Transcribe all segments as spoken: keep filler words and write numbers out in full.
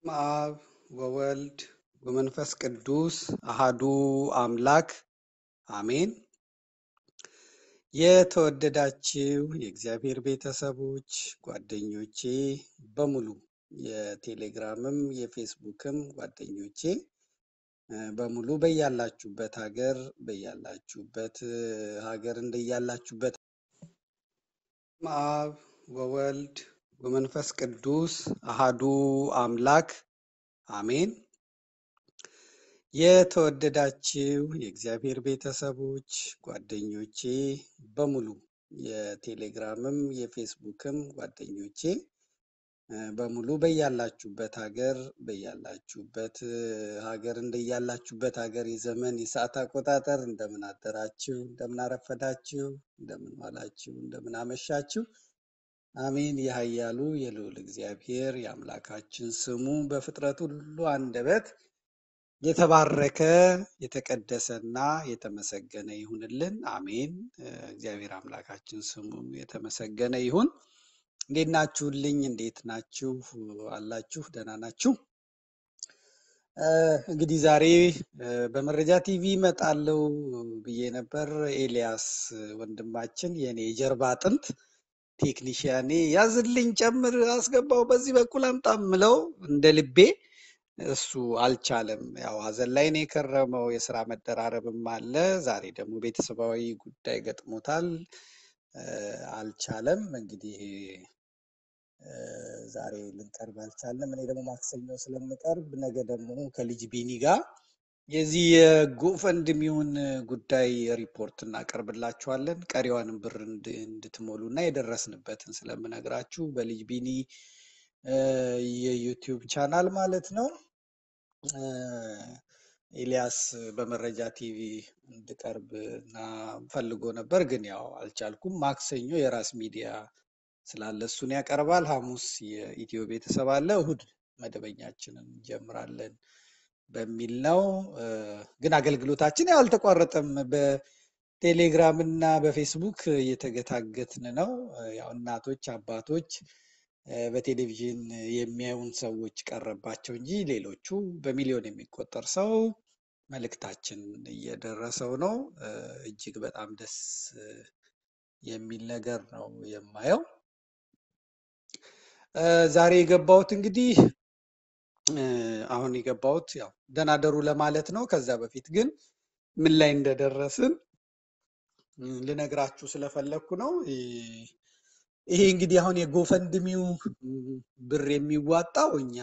አብ ወወልድ ወመንፈስ ቅዱስ አሃዱ አምላክ አሜን። የተወደዳችሁ የእግዚአብሔር ቤተሰቦች ጓደኞቼ በሙሉ የቴሌግራምም የፌስቡክም ጓደኞቼ በሙሉ በያላችሁበት ሀገር በያላችሁበት ሀገር እንደያላችሁበት አብ ወወልድ ወመንፈስ ቅዱስ አሃዱ አምላክ አሜን። የተወደዳችሁ የእግዚአብሔር ቤተሰቦች ጓደኞቼ በሙሉ የቴሌግራምም የፌስቡክም ጓደኞቼ በሙሉ በያላችሁበት ሀገር በያላችሁበት ሀገር እንደያላችሁበት ሀገር የዘመን የሰዓት አቆጣጠር እንደምን አደራችሁ፣ እንደምን አረፈዳችሁ፣ እንደምን ዋላችሁ፣ እንደምን አመሻችሁ። አሜን። የኃያሉ የልዑል እግዚአብሔር የአምላካችን ስሙ በፍጥረት ሁሉ አንደበት የተባረከ የተቀደሰና የተመሰገነ ይሁንልን። አሜን። እግዚአብሔር አምላካችን ስሙ የተመሰገነ ይሁን። እንዴት ናችሁልኝ? እንዴት ናችሁ? አላችሁ? ደህና ናችሁ? እንግዲህ ዛሬ በመረጃ ቲቪ እመጣለሁ ብዬ ነበር። ኤልያስ ወንድማችን የኔ የጀርባ አጥንት ቴክኒሽያኔ ያዝልኝ፣ ጨምር፣ አስገባው፣ በዚህ በኩል አምጣም ምለው እንደ ልቤ እሱ አልቻለም። ያው ሀዘን ላይ ነው የከረመው። የስራ መደራረብም አለ። ዛሬ ደግሞ ቤተሰባዊ ጉዳይ ገጥሞታል፣ አልቻለም። እንግዲህ ዛሬ ልንቀርብ አልቻለም። እኔ ደግሞ ማክሰኞ ስለምቀርብ ነገ ደግሞ ከልጅ ቢኒ ጋር የዚህ የጎፈንድሚውን ጉዳይ ሪፖርት እናቀርብላችኋለን። ቀሪዋንም ብር እንድትሞሉ እና የደረስንበትን ስለምነግራችሁ በልጅ ቢኒ የዩቲዩብ ቻናል ማለት ነው። ኤልያስ በመረጃ ቲቪ እንድቀርብ እና ፈልጎ ነበር፣ ግን ያው አልቻልኩም። ማክሰኞ የራስ ሚዲያ ስላለ እሱን ያቀርባል። ሐሙስ የኢትዮ ቤተሰብ አለ። እሁድ መደበኛችንን እንጀምራለን በሚል ነው። ግን አገልግሎታችን ያው አልተቋረጠም። በቴሌግራም እና በፌስቡክ እየተገታገትን ነው። ያው እናቶች አባቶች በቴሌቪዥን የሚያዩን ሰዎች ቀረባቸው እንጂ ሌሎቹ በሚሊዮን የሚቆጠር ሰው መልእክታችን እየደረሰው ነው። እጅግ በጣም ደስ የሚል ነገር ነው የማየው። ዛሬ የገባሁት እንግዲህ አሁን የገባሁት ያው ደህና ደሩ ለማለት ነው። ከዛ በፊት ግን ምን ላይ እንደደረስን ልነግራችሁ ስለፈለኩ ነው። ይሄ እንግዲህ አሁን የጎፈንድሚው ብር የሚዋጣው እኛ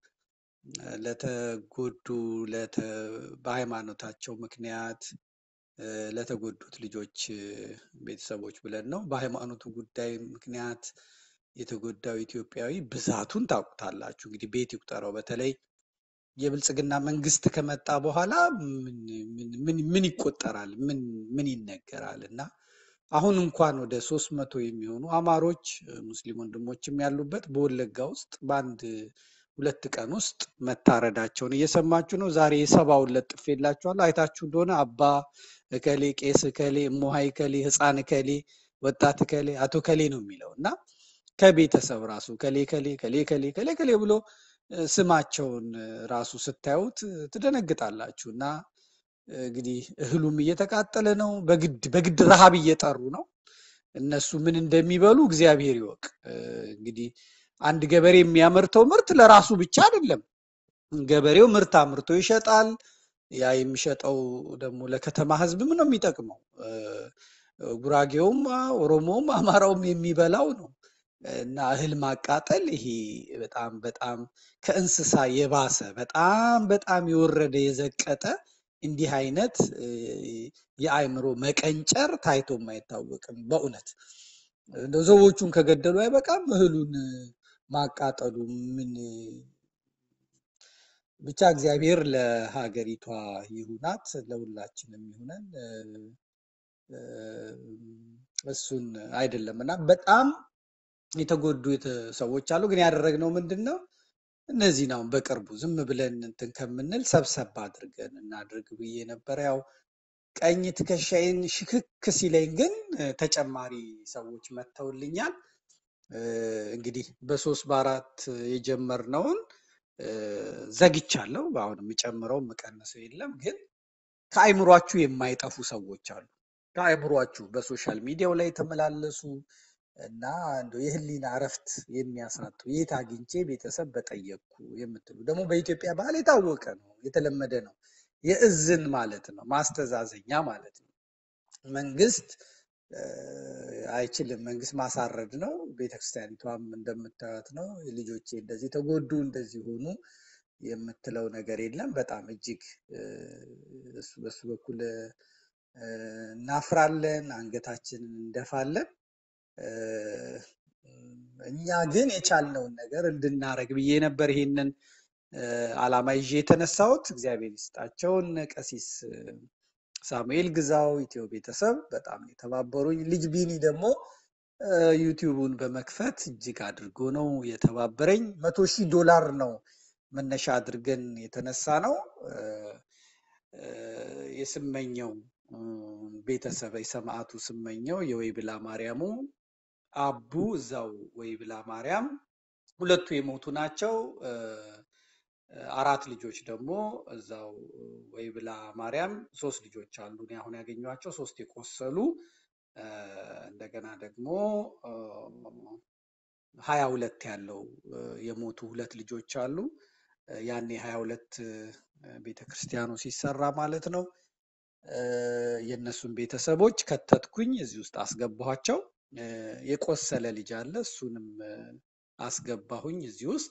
ለተጎዱ በሃይማኖታቸው ምክንያት ለተጎዱት ልጆች ቤተሰቦች ብለን ነው። በሃይማኖቱ ጉዳይ ምክንያት የተጎዳው ኢትዮጵያዊ ብዛቱን ታውቁታላችሁ። እንግዲህ ቤት ይቁጠረው። በተለይ የብልጽግና መንግስት ከመጣ በኋላ ምን ምን ይቆጠራል? ምን ምን ይነገራል? እና አሁን እንኳን ወደ ሶስት መቶ የሚሆኑ አማሮች ሙስሊም ወንድሞችም ያሉበት በወለጋ ውስጥ በአንድ ሁለት ቀን ውስጥ መታረዳቸውን እየሰማችሁ ነው። ዛሬ የሰባውን ለጥፌላችኋለሁ። አይታችሁ እንደሆነ አባ እከሌ፣ ቄስ እከሌ፣ እሞሃይ እከሌ፣ ህፃን እከሌ፣ ወጣት እከሌ፣ አቶ እከሌ ነው የሚለው እና ከቤተሰብ ራሱ ከሌ ከሌ ከሌ ከሌ ከሌ ከሌ ብሎ ስማቸውን ራሱ ስታዩት ትደነግጣላችሁ። እና እንግዲህ እህሉም እየተቃጠለ ነው። በግድ በግድ ረሃብ እየጠሩ ነው። እነሱ ምን እንደሚበሉ እግዚአብሔር ይወቅ። እንግዲህ አንድ ገበሬ የሚያመርተው ምርት ለራሱ ብቻ አይደለም። ገበሬው ምርት አምርቶ ይሸጣል። ያ የሚሸጠው ደግሞ ለከተማ ህዝብ ምን ነው የሚጠቅመው? ጉራጌውም ኦሮሞውም አማራውም የሚበላው ነው። እና እህል ማቃጠል ይሄ በጣም በጣም ከእንስሳ የባሰ በጣም በጣም የወረደ የዘቀጠ እንዲህ አይነት የአእምሮ መቀንጨር ታይቶም አይታወቅም። በእውነት እንደው ሰዎቹን ከገደሉ አይበቃም እህሉን ማቃጠሉ ምን? ብቻ እግዚአብሔር ለሀገሪቷ ይሁናት፣ ለሁላችንም ይሁነን። እሱን አይደለም እና በጣም የተጎዱ ሰዎች አሉ። ግን ያደረግነው ምንድነው? እነዚህ ነው በቅርቡ ዝም ብለን እንትን ከምንል ሰብሰብ አድርገን እናድርግ ብዬ ነበር። ያው ቀኝ ትከሻዬን ሽክክ ሲለኝ ግን ተጨማሪ ሰዎች መተውልኛል። እንግዲህ በሶስት በአራት የጀመርነውን ዘግቻለሁ። አሁን የምጨምረው የምቀንሰው የለም። ግን ከአይምሯችሁ የማይጠፉ ሰዎች አሉ። ከአይምሯችሁ በሶሻል ሚዲያው ላይ የተመላለሱ እና እንደው የህሊና እረፍት የሚያሳጡ የት አግኝቼ ቤተሰብ በጠየቅኩ የምትሉ ደግሞ በኢትዮጵያ ባህል የታወቀ ነው፣ የተለመደ ነው። የእዝን ማለት ነው፣ ማስተዛዘኛ ማለት ነው። መንግስት አይችልም፣ መንግስት ማሳረድ ነው። ቤተክርስቲያኒቷም እንደምታዩት ነው። ልጆቼ እንደዚህ ተጎዱ እንደዚህ ሆኑ የምትለው ነገር የለም። በጣም እጅግ እሱ በሱ በኩል እናፍራለን፣ አንገታችንን እንደፋለን። እኛ ግን የቻልነውን ነገር እንድናረግ ብዬ ነበር ይሄንን አላማ ይዤ የተነሳሁት። እግዚአብሔር ይስጣቸውን ቀሲስ ሳሙኤል ግዛው ኢትዮ ቤተሰብ በጣም የተባበሩኝ። ልጅ ቢኒ ደግሞ ዩቲዩቡን በመክፈት እጅግ አድርጎ ነው የተባበረኝ። መቶ ሺህ ዶላር ነው መነሻ አድርገን የተነሳ ነው። የስመኘው ቤተሰብ የሰማዕቱ ስመኘው የወይብላ ማርያሙ አቡ እዛው ወይብላ ማርያም ሁለቱ የሞቱ ናቸው። አራት ልጆች ደግሞ እዛው ወይብላ ማርያም ሶስት ልጆች አሉ እኔ አሁን ያገኘኋቸው፣ ሶስት የቆሰሉ እንደገና ደግሞ ሀያ ሁለት ያለው የሞቱ ሁለት ልጆች አሉ። ያኔ ሀያ ሁለት ቤተክርስቲያኑ ሲሰራ ማለት ነው። የነሱን ቤተሰቦች ከተትኩኝ እዚህ ውስጥ አስገባኋቸው። የቆሰለ ልጅ አለ፣ እሱንም አስገባሁኝ እዚህ ውስጥ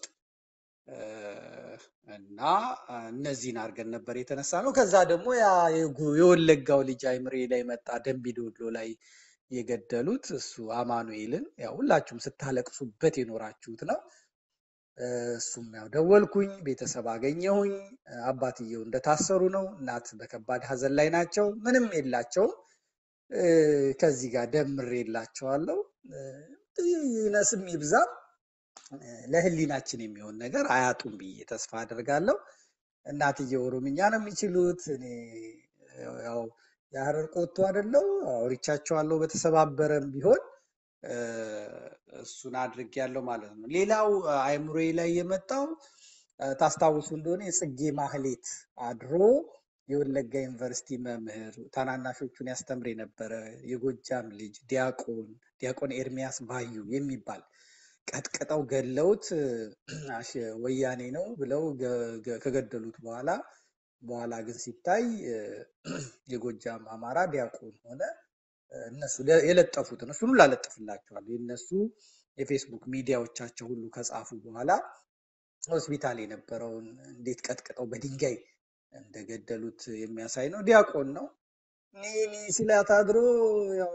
እና እነዚህን አድርገን ነበር የተነሳ ነው። ከዛ ደግሞ ያ የወለጋው ልጅ አይምሬ ላይ መጣ፣ ደንቢ ዶሎ ላይ የገደሉት እሱ አማኑኤልን ያው ሁላችሁም ስታለቅሱበት የኖራችሁት ነው። እሱም ያው ደወልኩኝ፣ ቤተሰብ አገኘሁኝ። አባትየው እንደታሰሩ ነው፣ እናት በከባድ ሀዘን ላይ ናቸው። ምንም የላቸውም። ከዚህ ጋር ደምሬ የላቸዋለሁ። ይነስም ይብዛም ለህሊናችን የሚሆን ነገር አያጡም ብዬ ተስፋ አደርጋለሁ። እናትየው ኦሮምኛ ነው የሚችሉት። እኔ ያው የሀረር ቆቶ አይደለው አውርቻቸዋለሁ በተሰባበረም ቢሆን እሱን አድርጌያለሁ ማለት ነው። ሌላው አይምሮዬ ላይ የመጣው ታስታውሱ እንደሆነ የጽጌ ማህሌት አድሮ የወለጋ ዩኒቨርሲቲ መምህር ታናናሾቹን ያስተምር የነበረ የጎጃም ልጅ ዲያቆን ዲያቆን ኤርሚያስ ባዩ የሚባል ቀጥቅጠው ገለውት ወያኔ ነው ብለው ከገደሉት በኋላ በኋላ ግን ሲታይ የጎጃም አማራ ዲያቆን ሆነ። እነሱ የለጠፉትን እሱን ሁሉ አለጥፍላቸዋለሁ። የነሱ የፌስቡክ ሚዲያዎቻቸው ሁሉ ከጻፉ በኋላ ሆስፒታል የነበረውን እንዴት ቀጥቅጠው በድንጋይ እንደገደሉት የሚያሳይ ነው። ዲያቆን ነው። ኒኒ ሲላት አድሮ ያው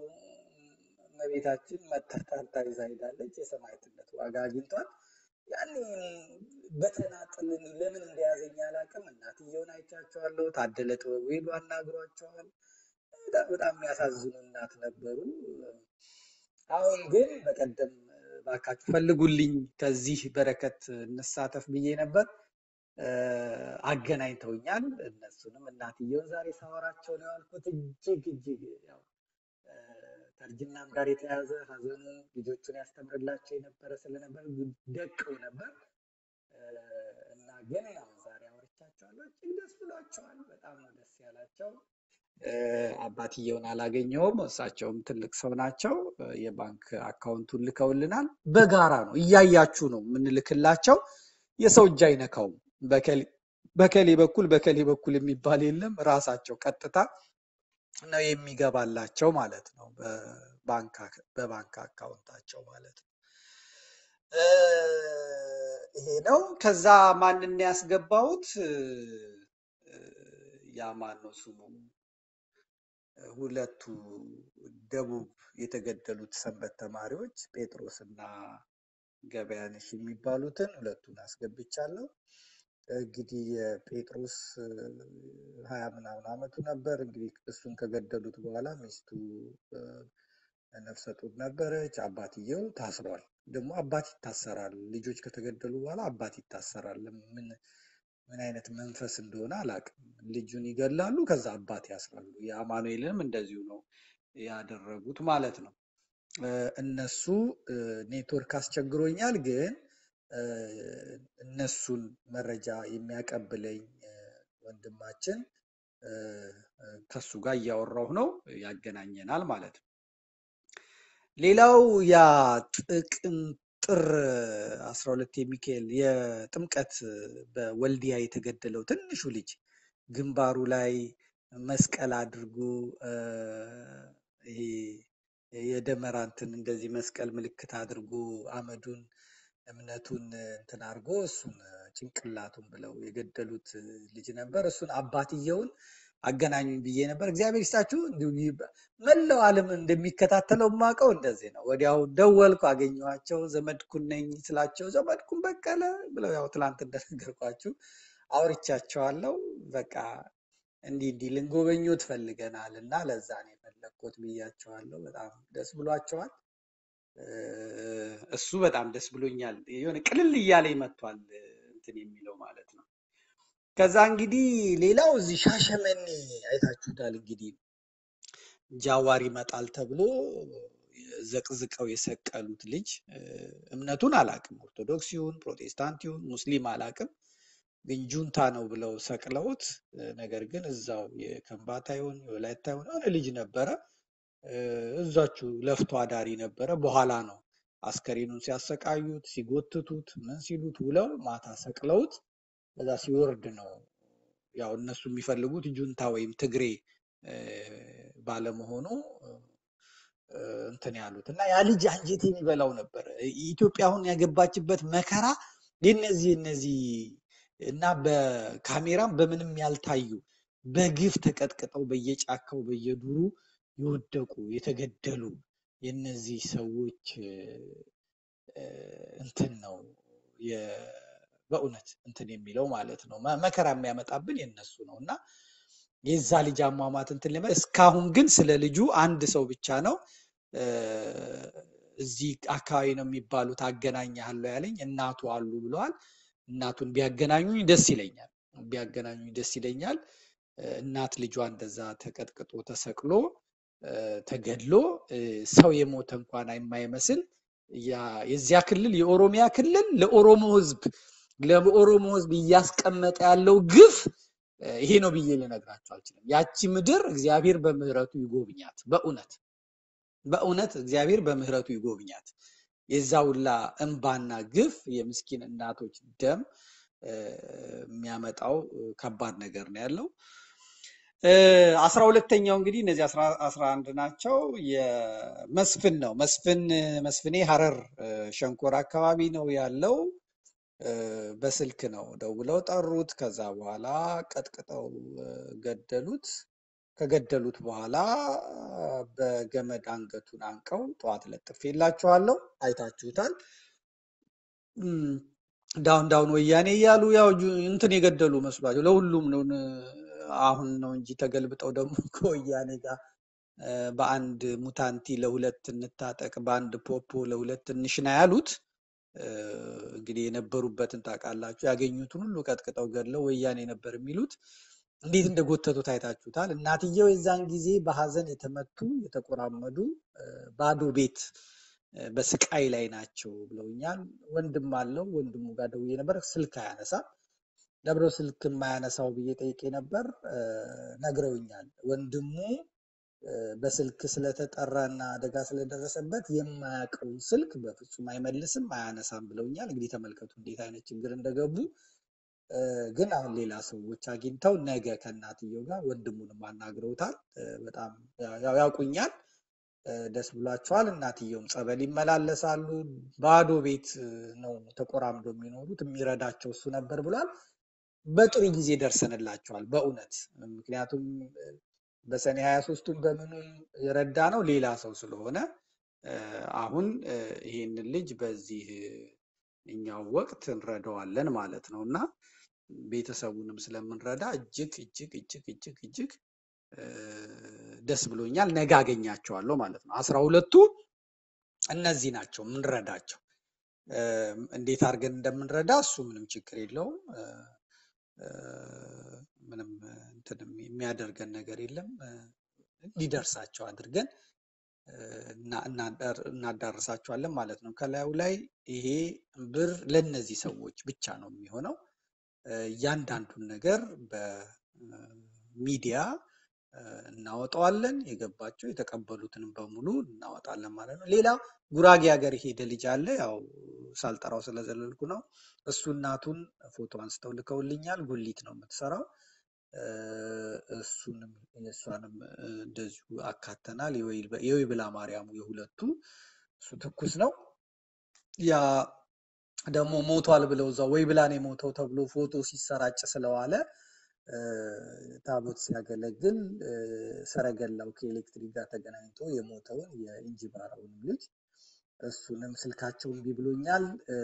እመቤታችን መተታታ ይዛ ሄዳለች። የሰማዕትነት ዋጋ አግኝቷል። ያኔ በተናጥል ለምን እንደያዘኝ አላውቅም። እናትየውን አይቻቸዋለሁ። ታደለ ጥበቡ ሄዱ አናግሯቸዋል። በጣም የሚያሳዝኑ እናት ነበሩ። አሁን ግን በቀደም ባካችሁ ፈልጉልኝ ከዚህ በረከት እንሳተፍ ብዬ ነበር። አገናኝተውኛል። እነሱንም እናትየውን ዛሬ ሳወራቸው ነው ያልኩት። እጅግ እጅግ ያው ከእርጅናም ጋር የተያዘ ሀዘኑ ልጆቹን ያስተምርላቸው የነበረ ስለነበር ደቅው ነበር እና ግን ያው ዛሬ አወርቻቸዋለሁ። እጅግ ደስ ብሏቸዋል። በጣም ነው ደስ ያላቸው። አባትየውን አላገኘውም። እሳቸውም ትልቅ ሰው ናቸው። የባንክ አካውንቱን ልከውልናል። በጋራ ነው እያያችሁ ነው የምንልክላቸው። የሰው እጅ አይነካውም። በከሌ በኩል በከሌ በኩል የሚባል የለም። ራሳቸው ቀጥታ ነው የሚገባላቸው ማለት ነው፣ በባንክ አካውንታቸው ማለት ነው። ይሄ ነው። ከዛ ማንን ያስገባሁት? ያ ማን ነው ስሙ? ሁለቱ ደቡብ የተገደሉት ሰንበት ተማሪዎች ጴጥሮስ እና ገበያነሽ የሚባሉትን ሁለቱን አስገብቻለሁ። እንግዲህ የጴጥሮስ ሀያ ምናምን አመቱ ነበር። እንግዲህ እሱን ከገደሉት በኋላ ሚስቱ ነፍሰ ጡር ነበረች። አባትየው ታስሯል። ደግሞ አባት ይታሰራል። ልጆች ከተገደሉ በኋላ አባት ይታሰራል። ምን ምን አይነት መንፈስ እንደሆነ አላውቅም። ልጁን ይገላሉ፣ ከዛ አባት ያስራሉ። የአማኑኤልንም እንደዚሁ ነው ያደረጉት ማለት ነው። እነሱ ኔትወርክ አስቸግሮኛል፣ ግን እነሱን መረጃ የሚያቀብለኝ ወንድማችን ከሱ ጋር እያወራሁ ነው ያገናኘናል ማለት ነው። ሌላው ያ ጥቅም ጥር አስራ ሁለት የሚካኤል የጥምቀት በወልዲያ የተገደለው ትንሹ ልጅ ግንባሩ ላይ መስቀል አድርጎ ይሄ የደመራ እንትን እንደዚህ መስቀል ምልክት አድርጎ አመዱን እምነቱን እንትን አድርጎ እሱን ጭንቅላቱን ብለው የገደሉት ልጅ ነበር። እሱን አባትየውን አገናኙኝ ብዬ ነበር። እግዚአብሔር ይስጣችሁ። መላው ዓለም እንደሚከታተለው ማቀው እንደዚህ ነው። ወዲያው ደወልኩ፣ አገኘኋቸው። ዘመድኩን ነኝ ስላቸው ዘመድኩን በቀለ ብለው ያው ትላንት እንደነገርኳችሁ አውርቻቸዋለሁ። በቃ እንዲህ እንዲህ ልንጎበኙት ፈልገናል እና ለዛ ነው የፈለኩት ብያቸዋለሁ። በጣም ደስ ብሏቸዋል። እሱ በጣም ደስ ብሎኛል። የሆነ ቅልል እያለ ይመጣል እንትን የሚለው ማለት ነው። ከዛ እንግዲህ ሌላው እዚህ ሻሸመኔ አይታችሁታል። እንግዲህ ጃዋር ይመጣል ተብሎ ዘቅዝቀው የሰቀሉት ልጅ እምነቱን አላቅም፣ ኦርቶዶክስ ይሁን ፕሮቴስታንት ይሁን ሙስሊም አላቅም፣ ግን ጁንታ ነው ብለው ሰቅለውት፣ ነገር ግን እዛው የከምባታ ይሁን የወላይታ ይሁን የሆነ ልጅ ነበረ እዛችሁ ለፍቶ አዳሪ ነበረ። በኋላ ነው አስከሬኑን ሲያሰቃዩት ሲጎትቱት ምን ሲሉት ውለው ማታ ሰቅለውት በዛ ሲወርድ ነው ያው እነሱ የሚፈልጉት ጁንታ ወይም ትግሬ ባለመሆኑ እንትን ያሉት እና ያ ልጅ አንጀት የሚበላው ነበር። ኢትዮጵያ አሁን ያገባችበት መከራ የነዚህ እነዚህ እና በካሜራም በምንም ያልታዩ በግፍ ተቀጥቅጠው በየጫካው በየዱሩ ይወደቁ የተገደሉ የነዚህ ሰዎች እንትን ነው በእውነት እንትን የሚለው ማለት ነው። መከራ የሚያመጣብን የነሱ ነውና የዛ ልጅ አሟሟት እንትን ለማ እስካሁን ግን ስለ ልጁ አንድ ሰው ብቻ ነው እዚህ አካባቢ ነው የሚባሉት አገናኛለሁ ያለኝ፣ እናቱ አሉ ብለዋል። እናቱን ቢያገናኙኝ ደስ ይለኛል ቢያገናኙኝ ደስ ይለኛል። እናት ልጇ እንደዛ ተቀጥቅጦ ተሰቅሎ ተገድሎ ሰው የሞተ እንኳን የማይመስል ያ የዚያ ክልል የኦሮሚያ ክልል ለኦሮሞ ህዝብ ለኦሮሞ ህዝብ እያስቀመጠ ያለው ግፍ ይሄ ነው ብዬ ልነግራችሁ አልችልም። ያቺ ምድር እግዚአብሔር በምህረቱ ይጎብኛት። በእውነት በእውነት እግዚአብሔር በምህረቱ ይጎብኛት። የዛውላ እንባና ግፍ የምስኪን እናቶች ደም የሚያመጣው ከባድ ነገር ነው ያለው። አስራ ሁለተኛው እንግዲህ እነዚህ አስራ አንድ ናቸው። የመስፍን ነው መስፍን መስፍኔ ሐረር ሸንኮራ አካባቢ ነው ያለው። በስልክ ነው ደውለው ጠሩት። ከዛ በኋላ ቀጥቅጠው ገደሉት። ከገደሉት በኋላ በገመድ አንገቱን አንቀው ጠዋት ለጥፌላችኋለሁ፣ አይታችሁታል። ዳውን ዳውን ወያኔ እያሉ ያው እንትን የገደሉ መስሏቸው ለሁሉም ነው አሁን ነው እንጂ ተገልብጠው ደግሞ ከወያኔ ጋር በአንድ ሙታንቲ ለሁለት እንታጠቅ በአንድ ፖፖ ለሁለት እንሽና ያሉት እንግዲህ የነበሩበትን ታውቃላችሁ። ያገኙትን ሁሉ ቀጥቅጠው ገድለው ወያኔ ነበር የሚሉት። እንዴት እንደጎተቱት አይታችሁታል። እናትየው የዛን ጊዜ በሐዘን የተመቱ የተቆራመዱ ባዶ ቤት በስቃይ ላይ ናቸው ብለውኛል። ወንድም አለው፣ ወንድሙ ጋር ደውዬ ነበር፣ ስልክ አያነሳም። ለብሮ ስልክ የማያነሳው ብዬ ጠይቄ ነበር፣ ነግረውኛል። ወንድሙ በስልክ ስለተጠራና አደጋ ስለደረሰበት የማያውቀው ስልክ በፍጹም አይመልስም አያነሳም ብለውኛል። እንግዲህ ተመልከቱ እንዴት አይነት ችግር እንደገቡ። ግን አሁን ሌላ ሰዎች አግኝተው ነገ ከእናትየው ጋር ወንድሙንም አናግረውታል። በጣም ያው ያውቁኛል፣ ደስ ብሏቸዋል። እናትየውም ጸበል ይመላለሳሉ። ባዶ ቤት ነው ተቆራምዶ የሚኖሩት፣ የሚረዳቸው እሱ ነበር ብሏል። በጥሩ ጊዜ ደርሰንላቸዋል በእውነት። ምክንያቱም በሰኔ ሀያ ሶስቱን በምንም የረዳ ነው ሌላ ሰው ስለሆነ አሁን ይሄንን ልጅ በዚህ እኛው ወቅት እንረዳዋለን ማለት ነውና ቤተሰቡንም ስለምንረዳ እጅግ እጅግ እጅግ እጅግ እጅግ ደስ ብሎኛል። ነገ አገኛቸዋለሁ ማለት ነው። አስራ ሁለቱ እነዚህ ናቸው ምንረዳቸው። እንዴት አድርገን እንደምንረዳ እሱ ምንም ችግር የለውም። ምንም እንትን የሚያደርገን ነገር የለም። እንዲደርሳቸው አድርገን እና እናዳርሳቸዋለን ማለት ነው። ከላዩ ላይ ይሄ ብር ለነዚህ ሰዎች ብቻ ነው የሚሆነው። እያንዳንዱን ነገር በሚዲያ እናወጣዋለን። የገባቸው የተቀበሉትንም በሙሉ እናወጣለን ማለት ነው። ሌላ ጉራጌ ሀገር ሄደ ልጅ አለ፣ ያው ሳልጠራው ስለዘለልኩ ነው። እሱ እናቱን ፎቶ አንስተው ልከውልኛል። ጉሊት ነው የምትሰራው። እሱንም የእሷንም እንደዚሁ አካተናል። የወይብላ ማርያሙ የሁለቱ እሱ ትኩስ ነው። ያ ደግሞ ሞቷል ብለው እዛው ወይብላን የሞተው ተብሎ ፎቶ ሲሰራጭ ስለዋለ ታቦት ሲያገለግል ሰረገላው ከኤሌክትሪክ ጋር ተገናኝቶ የሞተውን የእንጂባራውን ልጅ እሱንም ስልካቸውን ቢብሎኛል።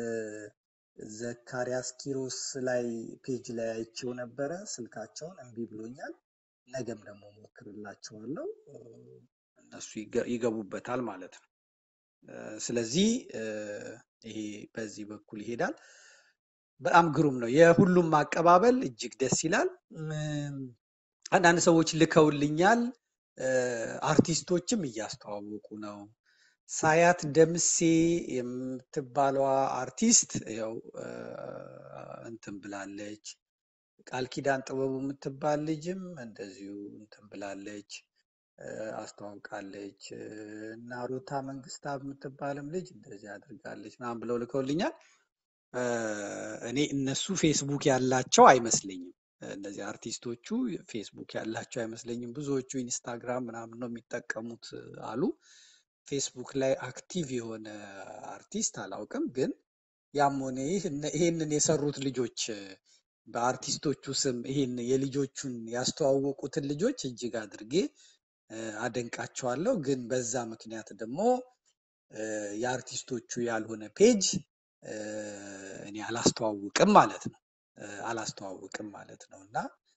ዘካሪያስ ኪሮስ ላይ ፔጅ ላይ አይቼው ነበረ። ስልካቸውን እምቢ ብሎኛል። ነገም ደግሞ ሞክርላቸዋለሁ፣ እነሱ ይገቡበታል ማለት ነው። ስለዚህ ይሄ በዚህ በኩል ይሄዳል። በጣም ግሩም ነው። የሁሉም ማቀባበል እጅግ ደስ ይላል። አንዳንድ ሰዎች ልከውልኛል። አርቲስቶችም እያስተዋወቁ ነው። ሳያት ደምሴ የምትባለዋ አርቲስት ያው እንትን ብላለች። ቃል ኪዳን ጥበቡ የምትባል ልጅም እንደዚሁ እንትን ብላለች፣ አስተዋውቃለች። እና ሩታ መንግስታብ የምትባልም ልጅ እንደዚህ አድርጋለች ምናምን ብለው ልከውልኛል። እኔ እነሱ ፌስቡክ ያላቸው አይመስለኝም። እነዚህ አርቲስቶቹ ፌስቡክ ያላቸው አይመስለኝም። ብዙዎቹ ኢንስታግራም ምናምን ነው የሚጠቀሙት አሉ። ፌስቡክ ላይ አክቲቭ የሆነ አርቲስት አላውቅም። ግን ያም ሆነ ይህ ይሄንን የሰሩት ልጆች በአርቲስቶቹ ስም ይሄን የልጆቹን ያስተዋወቁትን ልጆች እጅግ አድርጌ አደንቃቸዋለሁ። ግን በዛ ምክንያት ደግሞ የአርቲስቶቹ ያልሆነ ፔጅ እኔ አላስተዋውቅም ማለት ነው አላስተዋውቅም ማለት ነው። እና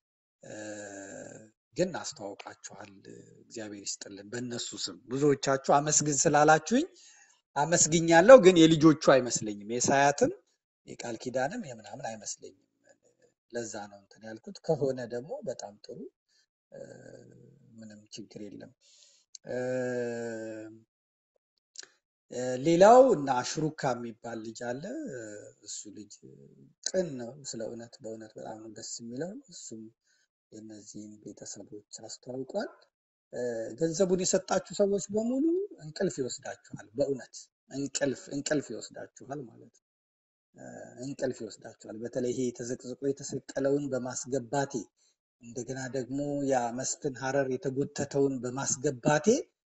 ግን አስተዋውቃችኋል። እግዚአብሔር ይስጥልን። በእነሱ ስም ብዙዎቻችሁ አመስግን ስላላችሁኝ አመስግኛለሁ። ግን የልጆቹ አይመስለኝም፣ የሳያትም የቃል ኪዳንም የምናምን አይመስለኝም። ለዛ ነው እንትን ያልኩት። ከሆነ ደግሞ በጣም ጥሩ፣ ምንም ችግር የለም። ሌላው እና አሽሩካ የሚባል ልጅ አለ። እሱ ልጅ ቅን ነው። ስለ እውነት በእውነት በጣም ነው ደስ የሚለው። እሱም የነዚህን ቤተሰቦች አስተዋውቋል። ገንዘቡን የሰጣችሁ ሰዎች በሙሉ እንቅልፍ ይወስዳችኋል። በእውነት እንቅልፍ እንቅልፍ ይወስዳችኋል ማለት ነው። እንቅልፍ ይወስዳችኋል። በተለይ ይሄ ተዘቅዝቆ የተሰቀለውን በማስገባቴ እንደገና ደግሞ ያ መስፍን ሀረር የተጎተተውን በማስገባቴ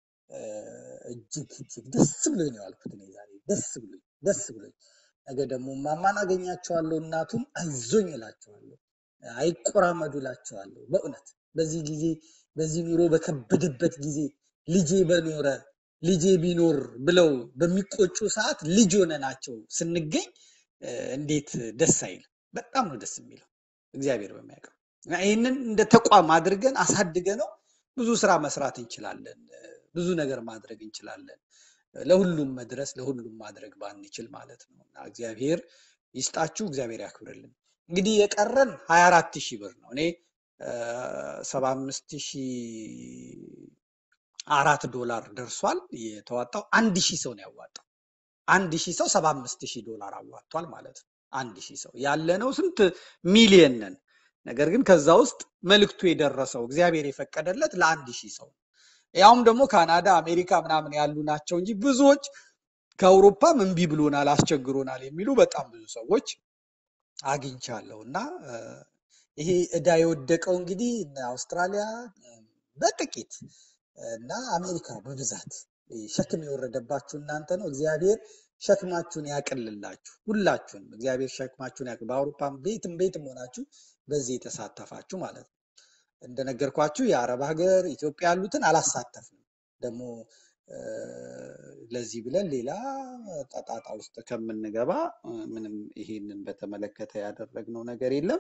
እጅግ እጅግ ደስ ብሎኝ ነው ያልኩት። እኔ ዛሬ ደስ ብሎኝ ደስ ብሎኝ ነገ ደግሞ ማማን አገኛቸዋለሁ፣ እናቱን አይዞኝ እላቸዋለሁ፣ አይቆራመዱ እላቸዋለሁ። በእውነት በዚህ ጊዜ በዚህ ኑሮ በከበደበት ጊዜ ልጄ በኖረ ልጄ ቢኖር ብለው በሚቆጩ ሰዓት ልጅ ሆነናቸው ስንገኝ እንዴት ደስ አይል? በጣም ነው ደስ የሚለው። እግዚአብሔር በሚያውቀው ይሄንን እንደ ተቋም አድርገን አሳድገ ነው ብዙ ስራ መስራት እንችላለን፣ ብዙ ነገር ማድረግ እንችላለን። ለሁሉም መድረስ ለሁሉም ማድረግ ባንችል ማለት ነው። እና እግዚአብሔር ይስጣችሁ፣ እግዚአብሔር ያክብርልን። እንግዲህ የቀረን ሀያ አራት ሺህ ብር ነው። እኔ ሰባ አምስት ሺህ አራት ዶላር ደርሷል የተዋጣው። አንድ ሺህ ሰው ነው ያዋጣው። አንድ ሺህ ሰው ሰባ አምስት ሺህ ዶላር አዋጥቷል ማለት ነው። አንድ ሺህ ሰው ያለነው ስንት ሚሊየን ነን። ነገር ግን ከዛ ውስጥ መልእክቱ የደረሰው እግዚአብሔር የፈቀደለት ለአንድ ሺህ ሰው፣ ያውም ደግሞ ካናዳ አሜሪካ ምናምን ያሉ ናቸው እንጂ ብዙዎች ከአውሮፓም እምቢ ብሎናል አስቸግሮናል የሚሉ በጣም ብዙ ሰዎች አግኝቻለሁ። እና ይሄ እዳ የወደቀው እንግዲህ አውስትራሊያ በጥቂት እና አሜሪካ በብዛት ሸክም የወረደባችሁ እናንተ ነው። እግዚአብሔር ሸክማችሁን ያቅልላችሁ። ሁላችሁም እግዚአብሔር ሸክማችሁን ያቅል። በአውሮፓም ቤትም ቤትም ሆናችሁ በዚህ የተሳተፋችሁ ማለት ነው። እንደነገርኳችሁ የአረብ ሀገር ኢትዮጵያ ያሉትን አላሳተፍንም። ደግሞ ለዚህ ብለን ሌላ ጣጣ ውስጥ ከምንገባ ምንም ይሄንን በተመለከተ ያደረግነው ነገር የለም።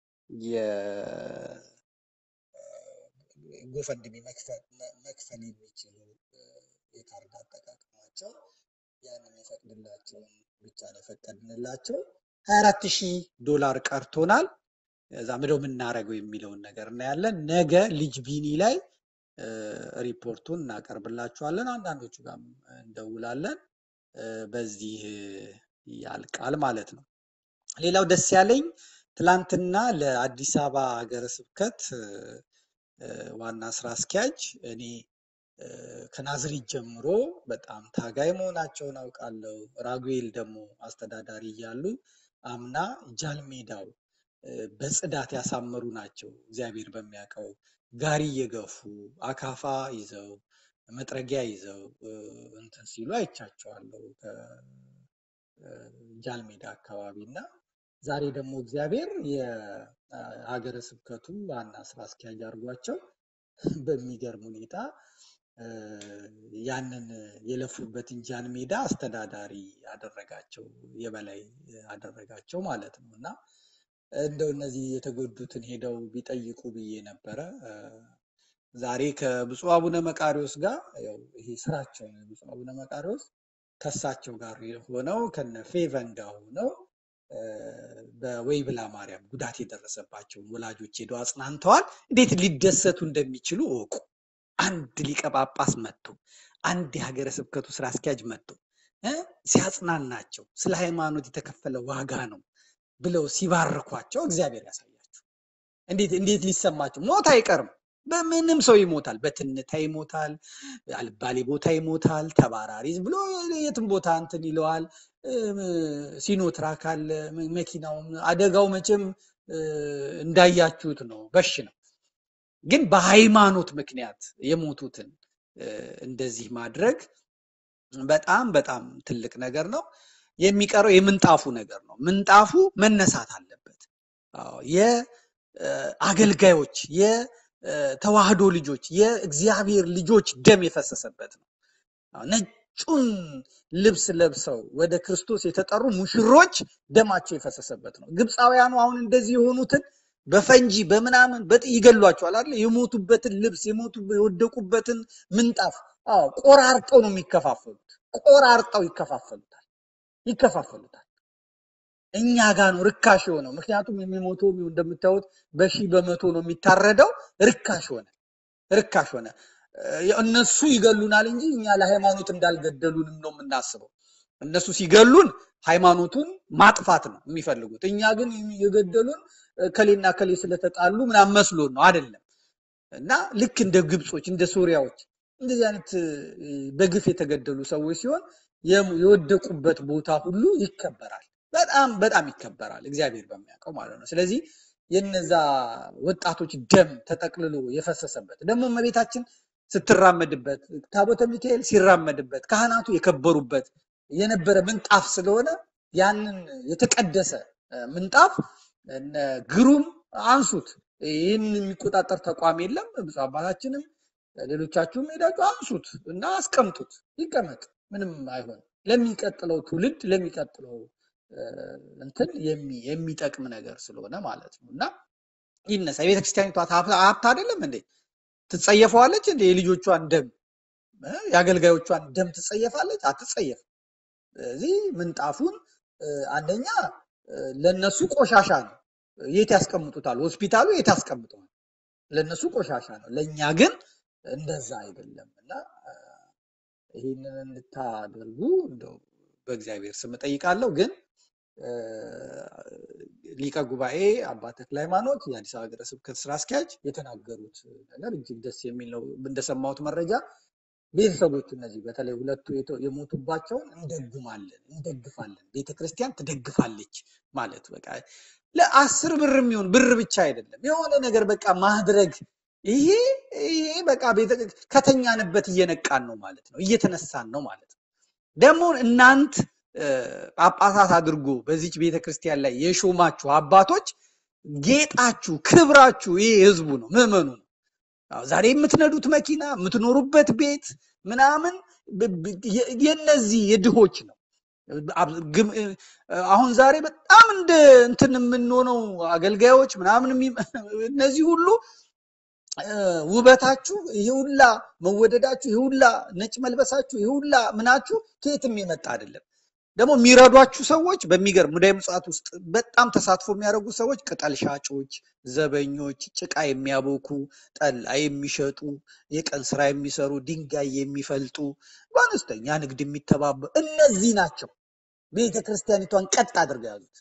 የጎፈንድሚ መክፈል የሚችሉ የካርድ አጠቃቀማቸው ያንን የፈቅድላቸውን ብቻ ነው የፈቀድንላቸው። ሀያ አራት ሺህ ዶላር ቀርቶናል። እዛ ምንድነው የምናደርገው የሚለውን ነገር እናያለን። ነገ ልጅ ቢኒ ላይ ሪፖርቱን እናቀርብላችኋለን አንዳንዶቹ ጋር እንደውላለን በዚህ ያልቃል ማለት ነው ሌላው ደስ ያለኝ ትላንትና ለአዲስ አበባ ሀገረ ስብከት ዋና ስራ አስኪያጅ እኔ ከናዝሪት ጀምሮ በጣም ታጋይ መሆናቸውን አውቃለሁ ራጉኤል ደግሞ አስተዳዳሪ ያሉ አምና ጃልሜዳው በጽዳት ያሳመሩ ናቸው እግዚአብሔር በሚያቀው ጋሪ የገፉ አካፋ ይዘው መጥረጊያ ይዘው እንትን ሲሉ አይቻቸዋለሁ ጃልሜዳ አካባቢና ዛሬ ደግሞ እግዚአብሔር የሀገረ ስብከቱ ዋና ስራ አስኪያጅ አድርጓቸው በሚገርም ሁኔታ ያንን የለፉበትን ጃልሜዳ አስተዳዳሪ ያደረጋቸው የበላይ ያደረጋቸው ማለት ነውና እንደው እነዚህ የተጎዱትን ሄደው ቢጠይቁ ብዬ ነበረ ዛሬ ከብፁዕ አቡነ መቃሪዎስ ጋር ያው ይሄ ስራቸው ነው ብፁዕ አቡነ መቃሪዎስ ከሳቸው ጋር ሆነው ከነ ፌቨን ጋር ሆነው በወይብላ ማርያም ጉዳት የደረሰባቸው ወላጆች ሄደው አጽናንተዋል እንዴት ሊደሰቱ እንደሚችሉ ወቁ አንድ ሊቀ ጳጳስ መጥቶ አንድ የሀገረ ስብከቱ ስራ አስኪያጅ መጥቶ ሲያጽናናቸው ስለ ሃይማኖት የተከፈለ ዋጋ ነው ብለው ሲባርኳቸው እግዚአብሔር ያሳያችሁ እንዴት እንዴት ሊሰማቸው ሞት አይቀርም በምንም ሰው ይሞታል በትንታ ይሞታል አልባሌ ቦታ ይሞታል ተባራሪዝ ብሎ የትም ቦታ እንትን ይለዋል ሲኖትራክ አለ መኪናው አደጋው መቼም እንዳያችሁት ነው በሽ ነው ግን በሃይማኖት ምክንያት የሞቱትን እንደዚህ ማድረግ በጣም በጣም ትልቅ ነገር ነው የሚቀረው የምንጣፉ ነገር ነው ምንጣፉ መነሳት አለበት አዎ የአገልጋዮች የተዋህዶ ልጆች የእግዚአብሔር ልጆች ደም የፈሰሰበት ነው ነጩን ልብስ ለብሰው ወደ ክርስቶስ የተጠሩ ሙሽሮች ደማቸው የፈሰሰበት ነው ግብፃውያኑ አሁን እንደዚህ የሆኑትን በፈንጂ በመናምን ይገሏቸዋል አይደል የሞቱበትን ልብስ የሞቱ የወደቁበትን ምንጣፍ አዎ ቆራርጠው ነው የሚከፋፈሉት ቆራርጠው ይከፋፈሉታል ይከፋፈሉታል እኛ ጋር ነው ርካሽ ሆነው ምክንያቱም የሚሞተው እንደምታዩት በሺ በመቶ ነው የሚታረደው ርካሽ ሆነ ርካሽ ሆነ እነሱ ይገሉናል እንጂ እኛ ለሃይማኖት እንዳልገደሉንም ነው የምናስበው እነሱ ሲገሉን ሃይማኖቱን ማጥፋት ነው የሚፈልጉት እኛ ግን የገደሉን ከሌና ከሌ ስለተጣሉ ምናምን መስሎን ነው አይደለም እና ልክ እንደ ግብጾች እንደ ሶሪያዎች እንደዚህ አይነት በግፍ የተገደሉ ሰዎች ሲሆን የወደቁበት ቦታ ሁሉ ይከበራል በጣም በጣም ይከበራል እግዚአብሔር በሚያውቀው ማለት ነው ስለዚህ የነዛ ወጣቶች ደም ተጠቅልሎ የፈሰሰበት ደግሞ መቤታችን ስትራመድበት ታቦተ ሚካኤል ሲራመድበት ካህናቱ የከበሩበት የነበረ ምንጣፍ ስለሆነ ያንን የተቀደሰ ምንጣፍ እነ ግሩም አንሱት ይሄን የሚቆጣጠር ተቋም የለም ብፁዕ አባታችንም ሌሎቻችሁም ሄዳችሁ አንሱት እና አስቀምጡት ይቀመጥ ምንም አይሆን ለሚቀጥለው ትውልድ ለሚቀጥለው እንትን የሚጠቅም ነገር ስለሆነ ማለት ነውና ይነሳ የቤተክርስቲያኒቷ ሀብት አይደለም እንዴ ትጸየፈዋለች እንዴ የልጆቿን ደም ያገልጋዮቿን ደም ትጸየፋለች አትጸየፍ ስለዚህ ምንጣፉን አንደኛ ለነሱ ቆሻሻ ነው የት ያስቀምጡታል ሆስፒታሉ የት ያስቀምጡታል ለነሱ ቆሻሻ ነው ለኛ ግን እንደዛ አይደለምና ይሄንን እንድታደርጉ እንደው በእግዚአብሔር ስም ጠይቃለሁ ግን ሊቀ ጉባኤ አባ ተክለ ሃይማኖት የአዲስ አበባ ሀገረ ስብከት ስራ አስኪያጅ የተናገሩት ነገር እጅግ ደስ የሚል ነው እንደሰማሁት መረጃ ቤተሰቦቹ እነዚህ በተለይ ሁለቱ የሞቱባቸው እንደግማለን እንደግፋለን ቤተክርስቲያን ትደግፋለች ማለት በቃ ለአስር ብር የሚሆን ብር ብቻ አይደለም የሆነ ነገር በቃ ማድረግ ይሄ ይሄ በቃ ከተኛንበት እየነቃን ነው ማለት ነው እየተነሳን ነው ማለት ነው ደግሞ እናንት ጳጳሳት አድርጎ በዚች ቤተክርስቲያን ላይ የሾማችሁ አባቶች ጌጣችሁ ክብራችሁ ይሄ ህዝቡ ነው ምእመኑ ነው ዛሬ የምትነዱት መኪና የምትኖሩበት ቤት ምናምን የነዚህ የድሆች ነው አሁን ዛሬ በጣም እንደ እንትን የምንሆነው አገልጋዮች ምናምን እነዚህ ሁሉ ውበታችሁ ይሁላ መወደዳችሁ ይሁላ ነጭ መልበሳችሁ ይሁላ ምናችሁ ከየትም የመጣ አይደለም ደግሞ የሚረዷችሁ ሰዎች በሚገርም ሙዳይ ምጽዋት ውስጥ በጣም ተሳትፎ የሚያደርጉ ሰዎች ቅጠል ሻጮች፣ ዘበኞች፣ ጭቃ የሚያቦኩ፣ ጠላ የሚሸጡ፣ የቀን ስራ የሚሰሩ፣ ድንጋይ የሚፈልጡ፣ በአነስተኛ ንግድ የሚተባበሩ እነዚህ ናቸው ቤተክርስቲያኒቷን ቀጥ አድርገው ያዙት።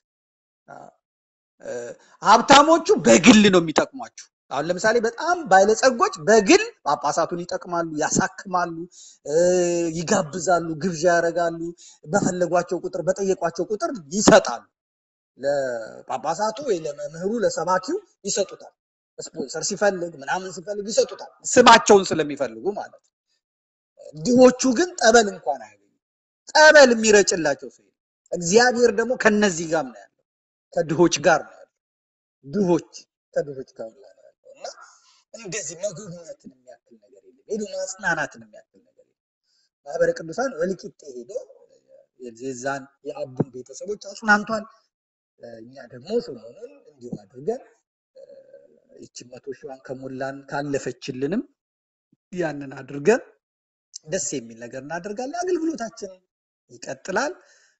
ሀብታሞቹ በግል ነው የሚጠቅሟችሁ። አሁን ለምሳሌ በጣም ባለጸጎች በግል ጳጳሳቱን ይጠቅማሉ፣ ያሳክማሉ፣ ይጋብዛሉ፣ ግብዣ ያደርጋሉ፣ በፈለጓቸው ቁጥር በጠየቋቸው ቁጥር ይሰጣሉ። ለጳጳሳቱ ወይ ለመምህሩ ለሰባኪው ይሰጡታል። ስፖንሰር ሲፈልግ ምናምን ሲፈልግ ይሰጡታል፣ ስማቸውን ስለሚፈልጉ ማለት ነው። ድሆቹ ግን ጠበል እንኳን አያገኙ፣ ጠበል የሚረጭላቸው ሰው። እግዚአብሔር ደግሞ ከነዚህ ጋር ነው ያለው፣ ከድሆች ጋር ነው ያለው። ድሆች ከድሆች ጋር ነው ያለው እና እንደዚህ መጎብኘትን የሚያክል ነገር የለም። ሄዶ ማጽናናትን የሚያክል ነገር የለም። ማህበረ ቅዱሳን ወልቂጤ ሄዶ የዛን የአቡን ቤተሰቦች አጽናንቷል። እኛ ደግሞ ሰሞኑን እንዲሁ አድርገን እቺ መቶ ሺዋን ከሞላን ካለፈችልንም ያንን አድርገን ደስ የሚል ነገር እናደርጋለን። አገልግሎታችን ይቀጥላል።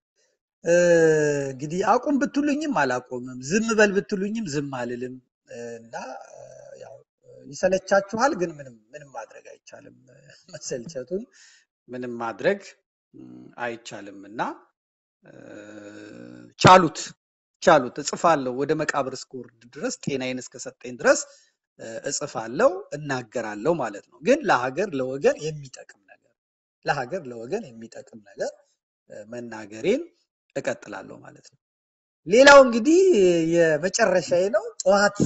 እንግዲህ አቁም ብትሉኝም አላቆምም፣ ዝም በል ብትሉኝም ዝም አልልም እና ያው ይሰለቻችኋል፣ ግን ምንም ምንም ማድረግ አይቻልም። መሰልቸቱን ምንም ማድረግ አይቻልም እና ቻሉት ቻሉት እጽፋለሁ። ወደ መቃብር እስክወርድ ድረስ ጤናዬን እስከሰጠኝ ድረስ እጽፋለሁ፣ እናገራለሁ ማለት ነው። ግን ለሀገር ለወገን የሚጠቅም ነገር ለሀገር ለወገን የሚጠቅም ነገር መናገሬን እቀጥላለሁ ማለት ነው። ሌላው እንግዲህ የመጨረሻዬ ነው። ጠዋት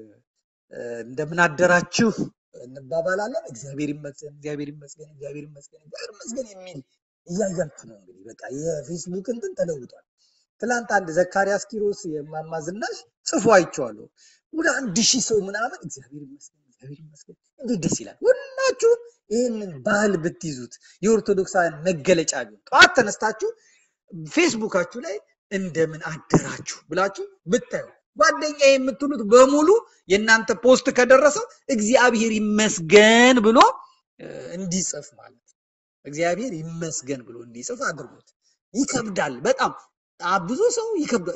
እንደምን አደራችሁ እንባባላለን። እግዚአብሔር ይመስገን እግዚአብሔር ይመስገን እግዚአብሔር ይመስገን እግዚአብሔር ይመስገን የሚል እያያችሁ ነው። እንግዲህ በቃ የፌስቡክ እንትን ተለውጧል። ትላንት አንድ ዘካሪያስ ኪሮስ የማማ ዝናሽ ጽፎ አይቼዋለሁ። ወደ አንድ ሺህ ሰው ምናምን እግዚአብሔር ይመስገን እግዚአብሔር ይመስገን። እንዴት ደስ ይላል! ሁላችሁ ይህንን ባህል ብትይዙት የኦርቶዶክሳውያን መገለጫ ቢሆን ጠዋት ተነስታችሁ ፌስቡካችሁ ላይ እንደምን አደራችሁ ብላችሁ ብታዩ ጓደኛ የምትሉት በሙሉ የእናንተ ፖስት ከደረሰው እግዚአብሔር ይመስገን ብሎ እንዲጽፍ ማለት ነው። እግዚአብሔር ይመስገን ብሎ እንዲጽፍ አድርጉት። ይከብዳል በጣም ብዙ ሰው ይከብዳል።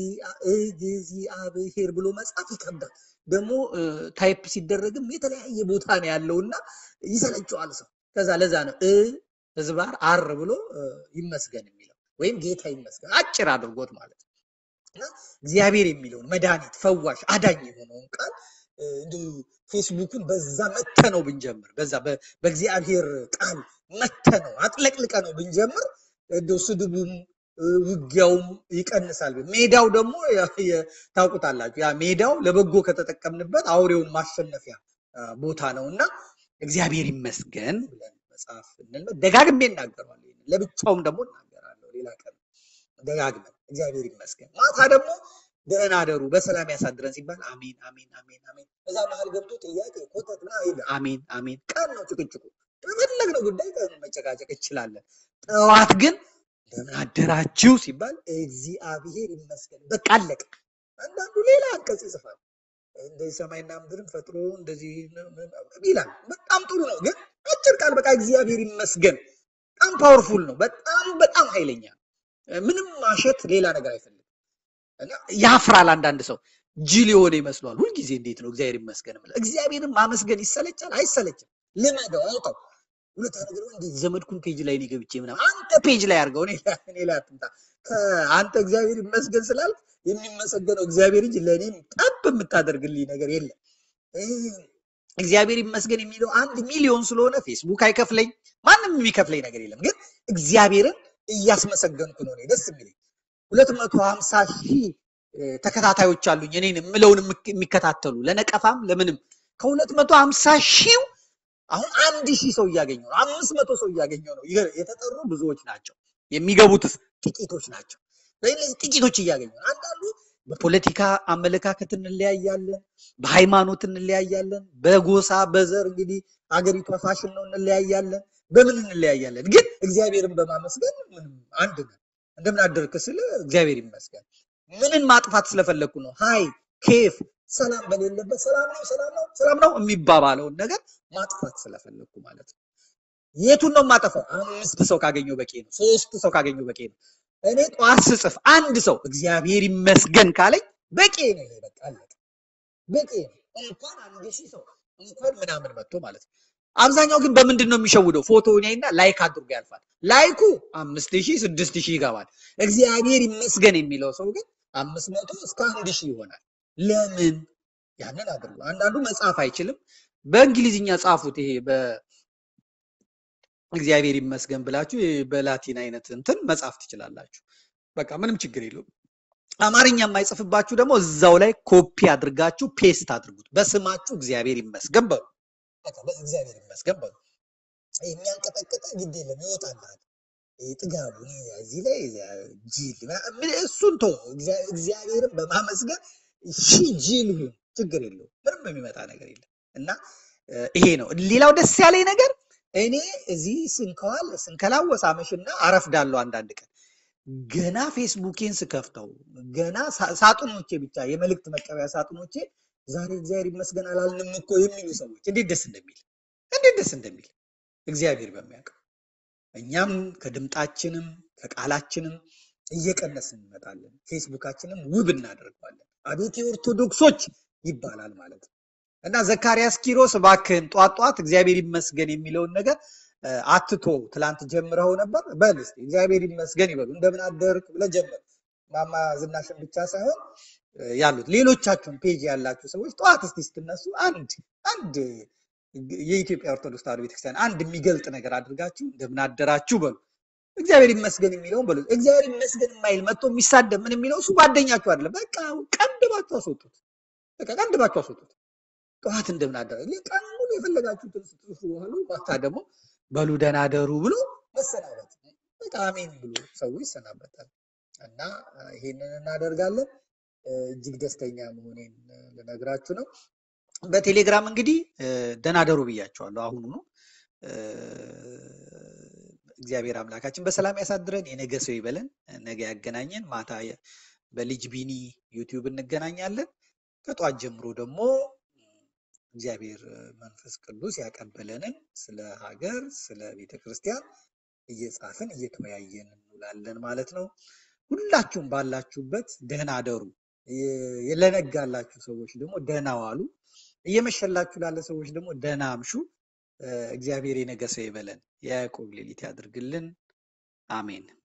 እግዚአብሔር ብሎ መጻፍ ይከብዳል። ደግሞ ታይፕ ሲደረግም የተለያየ ቦታ ነው ያለውና ይሰለቸዋል ሰው። ከዛ ለዛ ነው እ ህዝባር አር ብሎ ይመስገን የሚለው ወይም ጌታ ይመስገን አጭር አድርጎት ማለት ነው። እና እግዚአብሔር የሚለውን መድኃኒት፣ ፈዋሽ፣ አዳኝ የሆነውን ቃል እንዲሁ ፌስቡክን በዛ መተነው ብንጀምር በዛ በእግዚአብሔር ቃል መተነው አጥለቅልቀነው ብንጀምር እንደው ስድቡም ውጊያውም ይቀንሳል። ሜዳው ደግሞ ታውቁታላችሁ፣ ያ ሜዳው ለበጎ ከተጠቀምንበት አውሬውን ማሸነፊያ ቦታ ነውና እግዚአብሔር ይመስገን ብለን መጽሐፍ እንልመድ። ደጋግሜ እናገራለሁ፣ ለብቻውም ደግሞ እናገራለሁ። ሌላ ቀን ደጋግመን እግዚአብሔር ይመስገን። ማታ ደግሞ ደህና አደሩ በሰላም ያሳድረን ሲባል አሜን አሜን አሜን አሜን። እዛ መሀል ገብቶ ጥያቄ ኮተት ና ይል አሜን አሜን። ቀን ነው ጭቅጭቁ፣ በፈለግነው ጉዳይ መጨቃጨቅ እንችላለን። ጠዋት ግን እንደምን አደራችሁ ሲባል እግዚአብሔር ይመስገን በቃ አለቀ። አንዳንዱ ሌላ አንቀጽ ይጽፋል፣ እንደዚህ ሰማይና ምድርን ፈጥሮ እንደዚህ ይላል። በጣም ጥሩ ነው፣ ግን አጭር ቃል በቃ እግዚአብሔር ይመስገን በጣም ፓወርፉል ነው። በጣም በጣም ኃይለኛ፣ ምንም ማሸት ሌላ ነገር አይፈልግም። እና ያፍራል። አንዳንድ ሰው ጅል የሆነ ይመስሏል። ሁልጊዜ እንዴት ነው እግዚአብሔር ይመስገን ማለት? እግዚአብሔርን ማመስገን ይሰለቻል? አይሰለችም። ልመደው፣ አውጣው። ሁለት ነገር እንዴ ዘመድኩን ፔጅ ላይ ነው ገብቼ ምናምን አንተ ፔጅ ላይ አድርገው እኔ እኔ ላይ አትምጣ። አንተ እግዚአብሔር ይመስገን ስላልክ የሚመሰገነው እግዚአብሔር እንጂ ለኔም ጠብ የምታደርግልኝ ነገር የለም። እግዚአብሔር ይመስገን የሚለው አንድ ሚሊዮን ስለሆነ ፌስቡክ አይከፍለኝ፣ ማንም የሚከፍለኝ ነገር የለም። ግን እግዚአብሔርን እያስመሰገንኩ ነው እኔ ደስ የሚለኝ። ሁለት መቶ ሀምሳ ሺህ ተከታታዮች አሉኝ እኔን የምለውን የሚከታተሉ ለነቀፋም ለምንም። ከሁለት መቶ ሀምሳ ሺህ አሁን አንድ ሺህ ሰው እያገኘው ነው፣ አምስት መቶ ሰው እያገኘው ነው። የተጠሩ ብዙዎች ናቸው፣ የሚገቡትስ ጥቂቶች ናቸው። ስለዚህ ጥቂቶች እያገኘው ነው። አንዳንዱ በፖለቲካ አመለካከት እንለያያለን፣ በሃይማኖት እንለያያለን፣ በጎሳ በዘር እንግዲህ አገሪቷ ፋሽን ነው እንለያያለን፣ በምን እንለያያለን። ግን እግዚአብሔርን በማመስገን ምንም አንድ ነው። እንደምን አደርክ ስለ እግዚአብሔር ይመስገን። ምንን ማጥፋት ስለፈለኩ ነው? ሃይ ኬፍ ሰላም በሌለበት ሰላም ነው ሰላም ነው ሰላም ነው የሚባባለውን ነገር ማጥፋት ስለፈለኩ ማለት ነው። የቱን ነው ማጠፋው? አምስት ሰው ካገኘው በቂ ነው፣ ሶስት ሰው ካገኘው በቂ ነው። እኔ ጠዋት ስጽፍ አንድ ሰው እግዚአብሔር ይመስገን ካለኝ በቂ ነው። በቃ አለቀ። በቂ ነው። እንኳን አንድ ሺህ ሰው እንኳን ምናምን መጥቶ ማለት ነው። አብዛኛው ግን በምንድን ነው የሚሸውደው? ፎቶውን ያይና ላይክ አድርጎ ያልፋል። ላይኩ አምስት ሺህ ስድስት ሺህ ይገባል። እግዚአብሔር ይመስገን የሚለው ሰው ግን አምስት መቶ እስከ አንድ ሺህ ይሆናል። ለምን? ያንን አድርጎ አንዳንዱ መጻፍ አይችልም። በእንግሊዝኛ ጻፉት። ይሄ በእግዚአብሔር ይመስገን ብላችሁ በላቲን አይነት እንትን መጻፍ ትችላላችሁ። በቃ ምንም ችግር የለውም። አማርኛ የማይጽፍባችሁ ደግሞ እዛው ላይ ኮፒ አድርጋችሁ ፔስት አድርጉት። በስማችሁ እግዚአብሔር ይመስገን በሉ። በቃ በእግዚአብሔር ይመስገን በሉ። የሚያንቀጠቅጥ ግድ የለም ይወጣልሃል። ጥጋቡ እዚህ ላይ ጂል እሱን ተው። እግዚአብሔርን በማመስገን ሺህ ጂል ሁን፣ ችግር የለው። ምንም የሚመጣ ነገር የለም። እና ይሄ ነው። ሌላው ደስ ያለኝ ነገር እኔ እዚህ ስንከዋል ስንከላወስ አመሽና አረፍዳለሁ አንዳንድ ቀን ገና ፌስቡኬን ስከፍተው ገና ሳጥኖቼ ብቻ የመልእክት መቀበያ ሳጥኖቼ ዛሬ እግዚአብሔር ይመስገን አላልንም እኮ የሚሉ ሰዎች እንዴት ደስ እንደሚል እንዴት ደስ እንደሚል እግዚአብሔር በሚያውቀው። እኛም ከድምጣችንም ከቃላችንም እየቀነስን እንመጣለን። ፌስቡካችንም ውብ እናደርገዋለን። አቤት የኦርቶዶክሶች ይባላል ማለት ነው። እና ዘካርያስ ኪሮስ እባክህን ጧት ጧት እግዚአብሔር ይመስገን የሚለውን ነገር አትቶ ትላንት ጀምረው ነበር። በል እስቲ እግዚአብሔር ይመስገን ይበሉ። እንደምን አደርክ ብለህ ጀምር። ማማ ዝናሽን ብቻ ሳይሆን ያሉት ሌሎቻችሁን ፔጅ ያላችሁ ሰዎች ጧት እስቲ ስትነሱ አንድ አንድ የኢትዮጵያ ኦርቶዶክስ ተዋሕዶ ቤተክርስቲያን አንድ የሚገልጥ ነገር አድርጋችሁ እንደምን አደራችሁ በሉ። እግዚአብሔር ይመስገን የሚለውን በሉ። እግዚአብሔር ይመስገን የማይል መጥቶ የሚሳደብ ምን የሚለው እሱ ጓደኛችሁ አይደለም። በቃ ቀንድባችሁ አስወጡት። በቃ ቀንድባችሁ አስወጡት። ጧት እንደምን አደራችሁ ቀን ሙሉ የፈለጋችሁትን ስትጽፉ በኋላ ማታ ደግሞ በሉ ደህና አደሩ ብሎ መሰናበት። በቃ አሜን ብሎ ሰው ይሰናበታል። እና ይሄንን እናደርጋለን። እጅግ ደስተኛ መሆኔን ልነግራችሁ ነው። በቴሌግራም እንግዲህ ደህና አደሩ ብያቸዋለሁ። አሁኑ ነው። እግዚአብሔር አምላካችን በሰላም ያሳድረን፣ የነገ ሰው ይበለን፣ ነገ ያገናኘን። ማታ በልጅ ቢኒ ዩቲዩብ እንገናኛለን። ከጧት ጀምሮ ደግሞ እግዚአብሔር መንፈስ ቅዱስ ያቀበለንን ስለ ሀገር ስለ ቤተክርስቲያን እየጻፍን እየተወያየን እንውላለን ማለት ነው። ሁላችሁም ባላችሁበት ደህና አደሩ። የለነጋላችሁ ሰዎች ደግሞ ደህና ዋሉ። እየመሸላችሁ ላለ ሰዎች ደግሞ ደህና አምሹ። እግዚአብሔር የነገ ሰው ይበለን፣ የያዕቆብ ሌሊት ያድርግልን። አሜን።